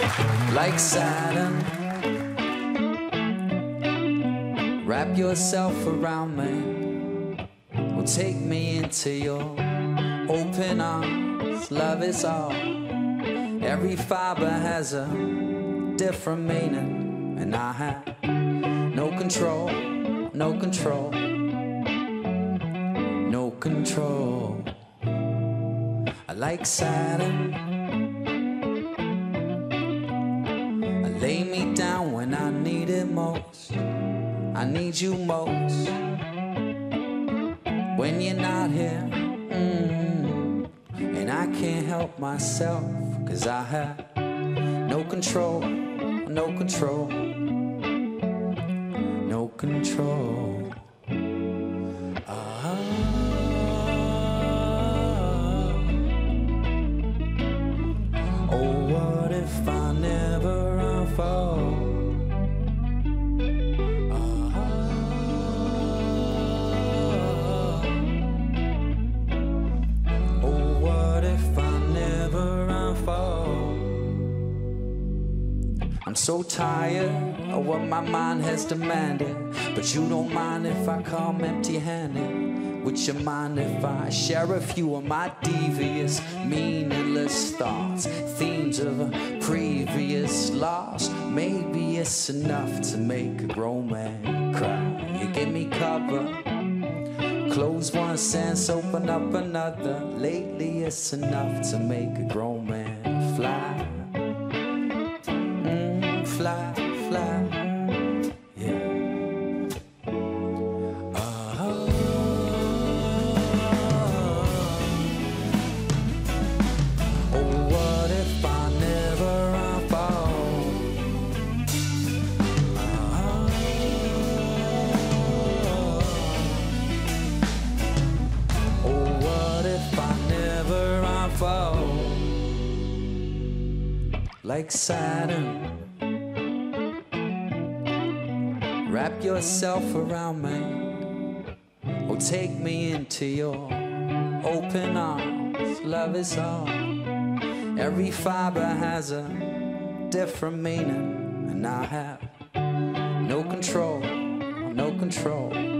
like Saturn. Wrap yourself around me, well, take me into your open arms. Love is all. Every fiber has a different meaning, and I have no control, no control, no control. I like Saturn. I lay me down when I need it most. I need you most when you're not here. And I can't help myself, 'cause I have no control, no control, no control. Oh, what if I never unfold? I'm so tired of what my mind has demanded, but you don't mind if I come empty-handed. Would you mind if I share a few of my devious, meaningless thoughts, themes of a previous loss? Maybe it's enough to make a grown man cry. You give me cover, close one sense, open up another. Lately it's enough to make a grown man fly. Fly, fly, yeah. Oh, what if I never unfold? Oh, what if I never unfold? Like Saturn. Wrap yourself around me, or take me into your open arms. Love is all. Every fiber has a different meaning, and I have no control, no control.